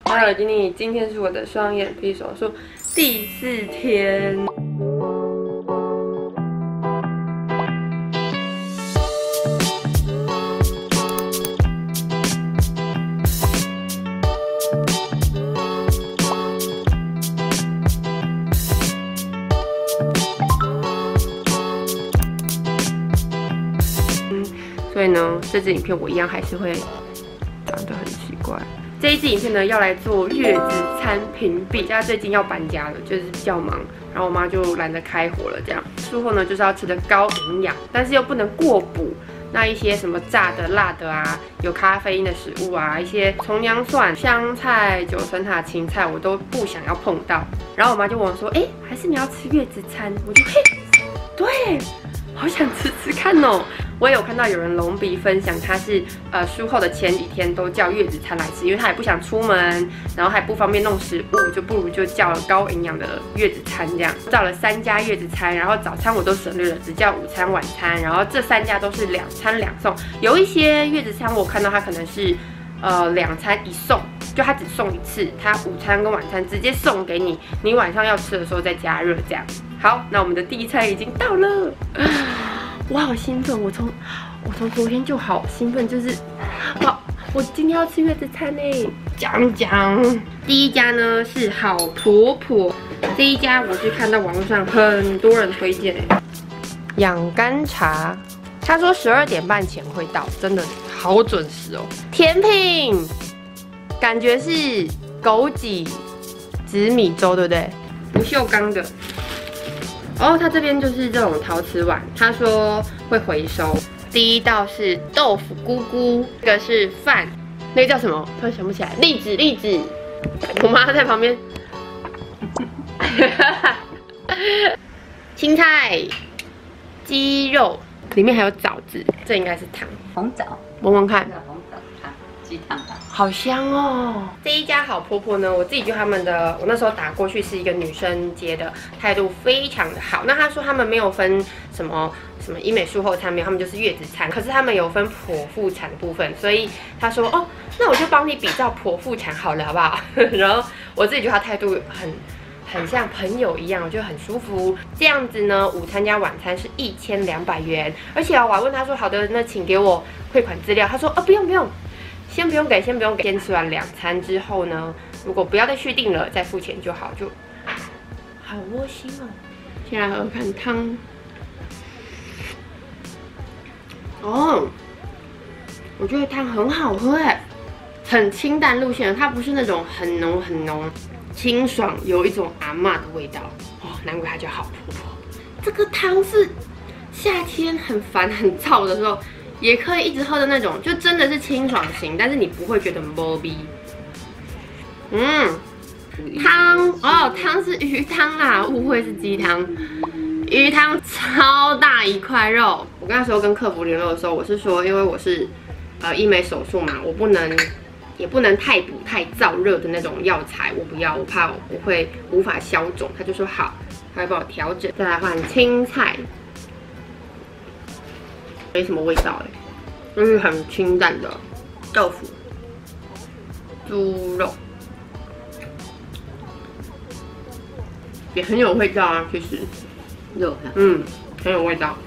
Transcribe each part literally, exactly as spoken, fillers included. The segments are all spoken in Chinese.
Hello， 今天今天是我的双眼皮手术第四天。嗯，所以呢，这支影片我一样还是会长得很奇怪。 这一支影片呢，要来做月子餐评比。家最近要搬家了，就是比较忙，然后我妈就懒得开火了。这样术后呢，就是要吃的高营养，但是又不能过补。那一些什么炸的、辣的啊，有咖啡因的食物啊，一些葱姜蒜、香菜、九层塔、芹菜，我都不想要碰到。然后我妈就问我说：“哎，还是你要吃月子餐？”我就嘿，对，好想吃吃看哦。 我也有看到有人隆鼻分享，他是呃术后的前几天都叫月子餐来吃，因为他也不想出门，然后还不方便弄食物，就不如就叫了高营养的月子餐这样。叫了三家月子餐，然后早餐我都省略了，只叫午餐、晚餐，然后这三家都是两餐两送。有一些月子餐我看到他可能是呃两餐一送，就他只送一次，他午餐跟晚餐直接送给你，你晚上要吃的时候再加热这样。好，那我们的第一餐已经到了。我好兴奋！我从我从昨天就好兴奋，就是哇，我今天要吃月子餐呢。讲讲，第一家呢是好婆婆，这一家我是看到网络上很多人推荐哎。养肝茶，他说十二点半前会到，真的好准时哦。甜品，感觉是枸杞紫米粥，对不对？不锈钢的。 哦，它这边就是这种陶瓷碗，他说会回收。第一道是豆腐菇菇，这个是饭，那个叫什么？突然想不起来。栗子，栗子，我妈在旁边。青菜、鸡肉，里面还有枣子，这应该是汤。 红枣， 闻闻看。 红枣汤，鸡汤吧。 好香哦！这一家好婆婆呢，我自己觉得他们的，我那时候打过去是一个女生接的，态度非常的好。那他说他们没有分什么什么医美术后餐没有，他们就是月子餐，可是他们有分剖腹产的部分，所以他说哦，那我就帮你比照剖腹产好了，好不好？然后我自己觉得他态度很很像朋友一样，我觉得很舒服。这样子呢，午餐加晚餐是一千两百元，而且我还问他说好的，那请给我汇款资料，他说哦不用不用。 先不用给，先不用给。先吃完两餐之后呢，如果不要再续订了，再付钱就好，就好窝心哦。先来喝喝看汤。哦，我觉得汤很好喝哎，很清淡路线，它不是那种很浓很浓，清爽，有一种阿嬷的味道。哦，难怪它叫好婆婆。这个汤是夏天很烦很燥的时候。 也可以一直喝的那种，就真的是清爽型，但是你不会觉得没逼。嗯，汤哦，汤是鱼汤啦，误会是鸡汤。鱼汤超大一块肉。我那时候跟客服联络的时候，我是说，因为我是呃医美手术嘛，我不能也不能太补太燥热的那种药材，我不要，我怕我会无法消肿。他就说好，他会帮我调整。再来换青菜。 没什么味道哎，就是很清淡的豆腐、猪肉，也很有味道啊。其实， 肉嗯，很有味道，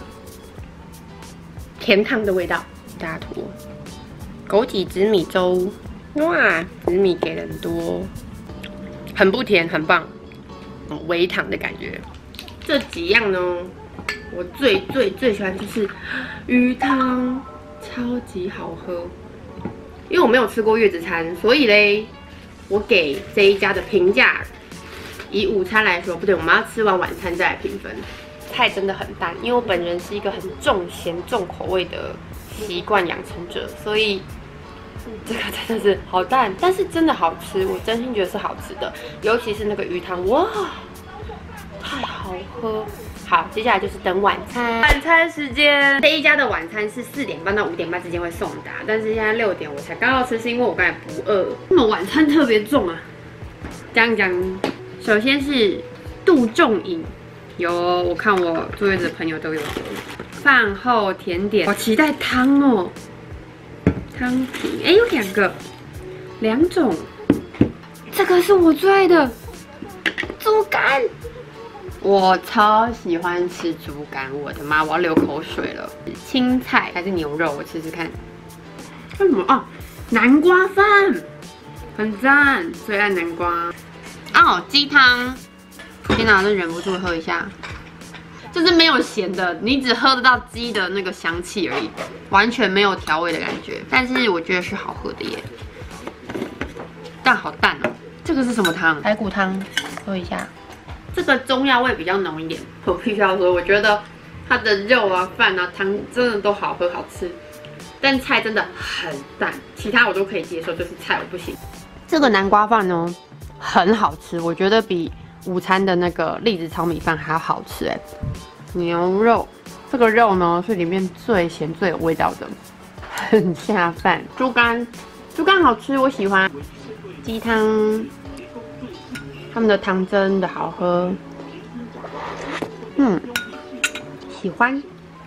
甜汤的味道。大坨枸杞紫米粥，哇，紫米给的很多，很不甜，很棒，微糖的感觉。这几样呢？ 我最最最喜欢就是鱼汤，超级好喝。因为我没有吃过月子餐，所以嘞，我给这一家的评价，以午餐来说，不对，我们要吃完晚餐再来评分。菜真的很淡，因为我本人是一个很重咸重口味的习惯养成者，所以这个真的是好淡，但是真的好吃，我真心觉得是好吃的，尤其是那个鱼汤，哇，太好喝。 好，接下来就是等晚餐。晚餐时间，这一家的晚餐是四点半到五点半之间会送达，但是现在六点我才刚要吃，是因为我刚才不饿。为什么晚餐特别重啊？讲讲，首先是杜仲饮，有我看我坐月子的朋友都有喝。饭后甜点，好期待汤哦。汤品，哎，有两个，两种这个是我最爱的猪肝，我超喜欢吃猪肝，我的妈，我要流口水了。青菜还是牛肉，我吃吃看。为什么啊？南瓜饭很赞，最爱南瓜。哦，鸡汤，天哪，真忍不住喝一下。就是没有咸的，你只喝得到鸡的那个香气而已，完全没有调味的感觉。但是我觉得是好喝的耶，但好淡哦。这个是什么汤？排骨汤，喝一下。这个中药味比较浓一点。我必须要说，我觉得它的肉啊、饭啊、汤真的都好喝好吃，但菜真的很淡。其他我都可以接受，就是菜我不行。这个南瓜饭呢，很好吃，我觉得比午餐的那个栗子炒米饭还要好吃哎。牛肉，这个肉呢是里面最咸最有味道的，很下饭。猪肝，猪肝好吃，我喜欢。鸡汤，他们的汤真的好喝，嗯，喜欢。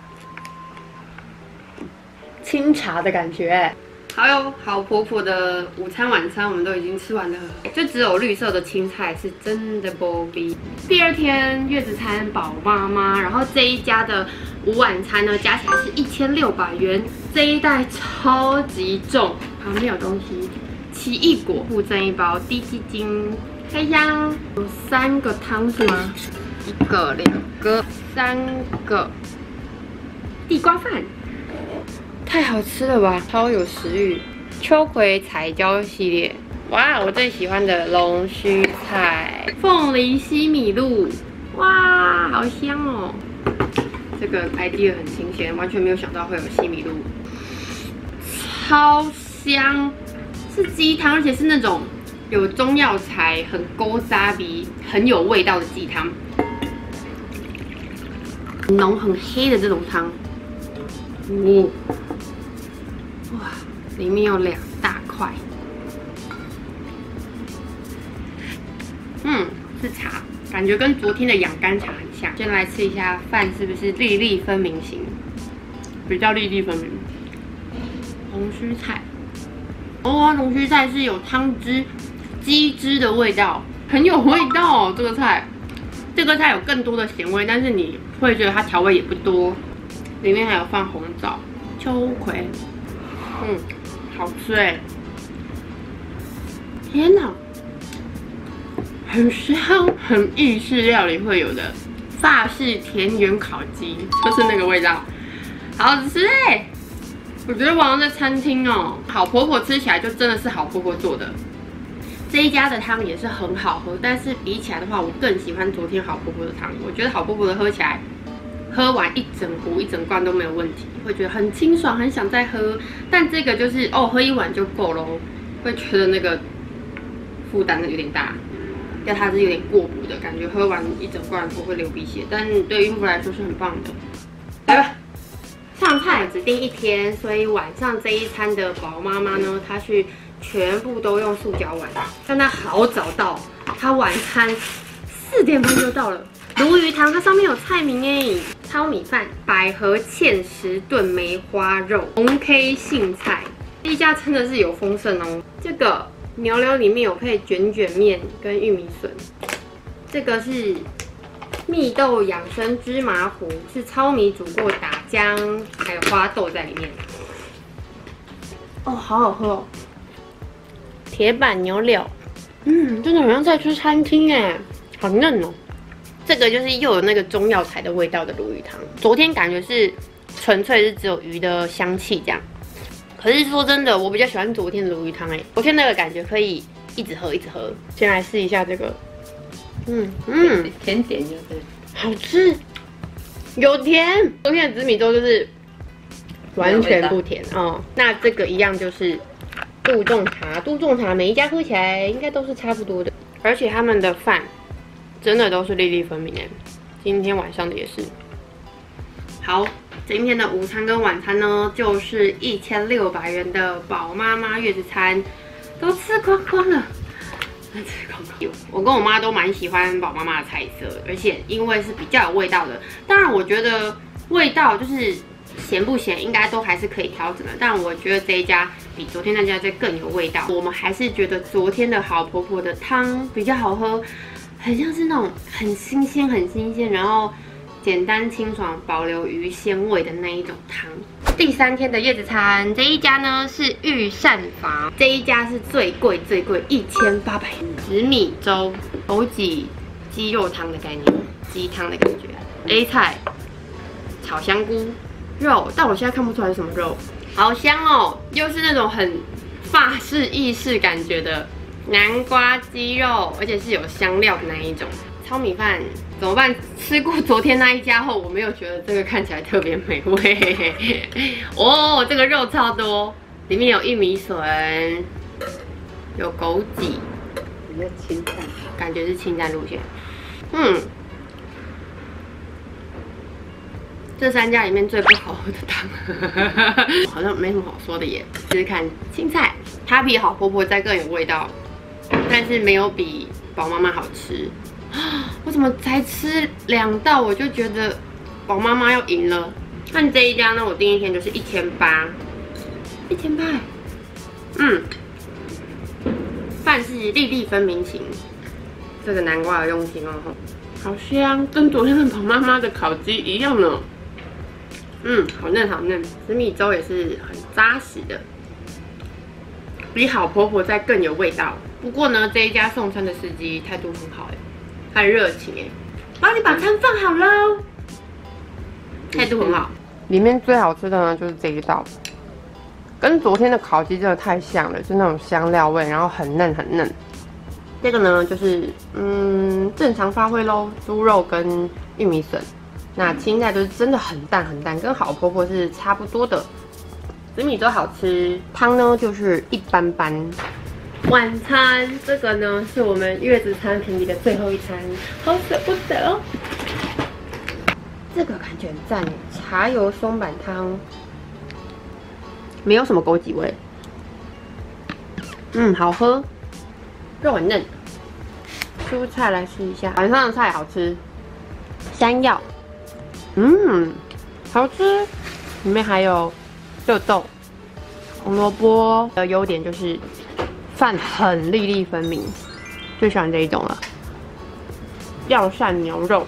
清茶的感觉。好哟，好婆婆的午餐晚餐我们都已经吃完了，就只有绿色的青菜是真的不比。第二天月子餐宝妈妈，然后这一家的午晚餐呢加起来是一千六百元，这一袋超级重，旁边有东西，奇异果附赠一包低基金，开箱，有三个汤是吗？一个、两个、三个，地瓜饭。太好吃了吧，超有食欲！秋葵彩椒系列，哇，我最喜欢的龙须菜、凤梨西米露，哇，好香哦！这个 idea 很新鲜，完全没有想到会有西米露，超香！是鸡汤，而且是那种有中药材、很勾沙鼻、很有味道的鸡汤，很浓很黑的这种汤，哦。哇，里面有两大块，嗯，是茶，感觉跟昨天的养肝茶很像。先来吃一下饭，是不是粒粒分明型？比较粒粒分明。龙须菜，哦，龙须菜是有汤汁、鸡汁的味道，很有味道哦。这个菜，这个菜有更多的咸味，但是你会觉得它调味也不多。里面还有放红枣、秋葵。嗯，好吃哎！天哪，很香，很意式料理会有的法式田园烤鸡，就是那个味道，好吃哎！我觉得我好像在餐厅哦，好婆婆吃起来就真的是好婆婆做的。这一家的汤也是很好喝，但是比起来的话，我更喜欢昨天好婆婆的汤。我觉得好婆婆的喝起来。喝完一整壶、一整罐都没有问题，会觉得很清爽，很想再喝。但这个就是哦，喝一碗就够咯，会觉得那个负担有点大，要它是有点过补的感觉，喝完一整罐不会流鼻血，但对孕妇来说是很棒的。来吧，上菜只订一天，所以晚上这一餐的宝妈妈呢，她去全部都用塑胶碗，但她好早到，她晚餐四点半就到了。鲈鱼汤，它上面有菜名哎，糙米饭、百合芡实炖梅花肉、红 K 杏菜，这一家真的是有丰盛哦。这个牛柳里面有配卷卷面跟玉米笋，这个是蜜豆养生芝麻糊，是糙米煮过打浆，还有花豆在里面。哦，好好喝哦！铁板牛柳，嗯，真的好像在吃餐厅哎，好嫩哦。这个就是又有那个中药材的味道的鲈鱼汤，昨天感觉是纯粹是只有鱼的香气这样，可是说真的，我比较喜欢昨天的鲈鱼汤哎，昨天那个感觉可以一直喝一直喝。先来试一下这个，嗯嗯， 甜点就是好吃，有甜。昨天的紫米粥就是完全不甜哦，那这个一样就是杜仲茶，杜仲茶每一家喝起来应该都是差不多的，而且他们的饭。真的都是粒粒分明哎，今天晚上的也是。好，今天的午餐跟晚餐呢，就是一千六百元的宝妈妈月子餐，都吃光光了，吃光光。我跟我妈都蛮喜欢宝妈妈的菜色，而且因为是比较有味道的，当然我觉得味道就是咸不咸应该都还是可以调整的，但我觉得这一家比昨天那家再更有味道。我们还是觉得昨天的好婆婆的汤比较好喝，很像是那种很新鲜、很新鲜，然后简单清爽、保留鱼鲜味的那一种汤。第三天的月子餐，这一家呢是御膳房，这一家是最贵最贵，一千八百紫米粥、枸杞鸡肉汤的概念，鸡汤的感觉 ，A 菜、炒香菇、肉，但我现在看不出来是什么肉，好香哦，又是那种很法式意式感觉的南瓜鸡肉，而且是有香料的那一种。糙米饭怎么办？吃过昨天那一家后，我没有觉得这个看起来特别美味。哦，这个肉超多，里面有玉米笋，有枸杞， 比较清淡， 感觉是清淡路线。嗯，这三家里面最不好喝的汤，好像没什么好说的耶。试试看青菜，它比好婆婆再更有味道，但是没有比宝妈妈好吃。我怎么才吃两道我就觉得宝妈妈要赢了？看这一家呢，我第一天就是一千八，一千八，嗯，饭是粒粒分明型，这个南瓜有用心哦，好香，跟昨天的宝妈妈的烤鸡一样呢。嗯，好嫩好嫩，紫米粥也是很扎实的，比好婆婆再更有味道。不过呢，这一家送餐的司机态度很好哎。很热情哎，帮你把餐放好喽，态度很好。里面最好吃的呢就是这一道，跟昨天的烤鸡真的太像了，是那种香料味，然后很嫩很嫩。这个呢就是嗯正常发挥喽，猪肉跟玉米笋。那青菜都是真的很淡很淡，跟好婆婆是差不多的。紫米粥好吃，汤呢就是一般般。晚餐这个呢是我们月子餐评比的最后一餐，好舍不得哦。这个感觉很赞耶，茶油松板汤，没有什么枸杞味，嗯，好喝，肉很嫩。蔬菜来试一下，晚上的菜好吃，山药，嗯，好吃，里面还有肉豆、红萝卜的优点就是。饭很粒粒分明，最喜欢这一种了。药膳牛肉，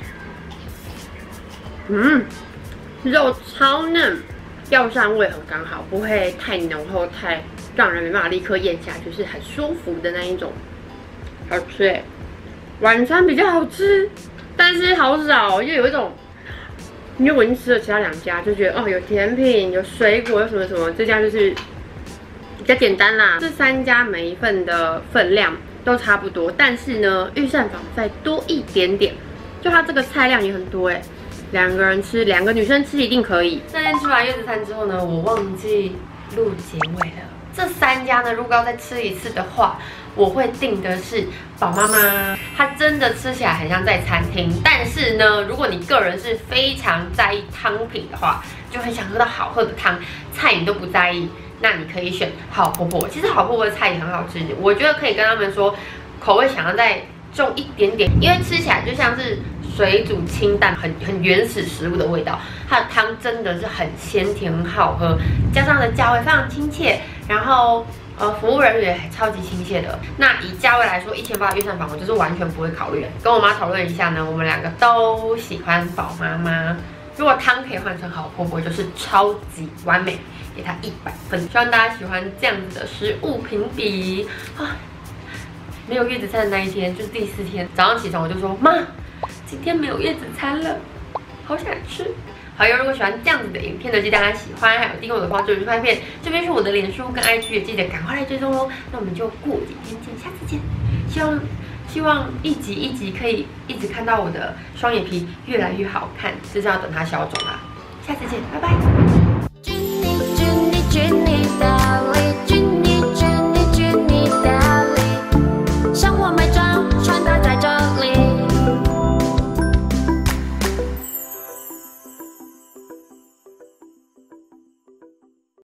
嗯，肉超嫩，药膳味很刚好，不会太浓厚，太让人没办法立刻咽下，就是很舒服的那一种，好吃哎。晚餐比较好吃，但是好少，又有一种，因为我已经吃了其他两家，就觉得哦，有甜品，有水果，有什么什么，这家就是。比较简单啦，这三家每一份的分量都差不多，但是呢，御膳房再多一点点，就它这个菜量也很多哎，两个人吃，两个女生吃一定可以。那天吃完月子餐之后呢，我忘记录结尾了。这三家呢，如果要再吃一次的话，我会订的是宝妈妈，它真的吃起来很像在餐厅，但是呢，如果你个人是非常在意汤品的话，就很想喝到好喝的汤，菜你都不在意。那你可以选好婆婆，其实好婆婆的菜也很好吃，我觉得可以跟他们说，口味想要再重一点点，因为吃起来就像是水煮清淡、很很原始食物的味道。它的汤真的是很鲜甜、很好喝，加上的价位非常亲切，然后呃服务人员也超级亲切的。那以价位来说，一千八的御膳房我就是完全不会考虑的。跟我妈讨论一下呢，我们两个都喜欢宝妈妈。如果汤可以换成好婆婆，就是超级完美。给它一百分，希望大家喜欢这样子的食物评比啊！没有月子餐的那一天，就是第四天早上起床，我就说妈，今天没有月子餐了，好想吃。好友，如果喜欢这样子的影片呢，记得大家喜欢，还有订阅我的黄酒鱼拍片。这边是我的脸书跟 I G， 也记得赶快来追踪喽。那我们就过几天见，下次见。希望希望一集一集可以一直看到我的双眼皮越来越好看，就是要等它消肿啦。下次见，拜拜。